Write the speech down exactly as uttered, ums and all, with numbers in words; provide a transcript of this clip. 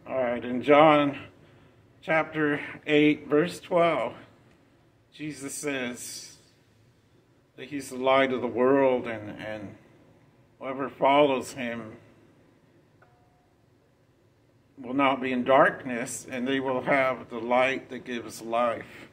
All right, in John chapter eight, verse twelve, Jesus says that he's the light of the world, and, and whoever follows him will not be in darkness, and they will have the light that gives life.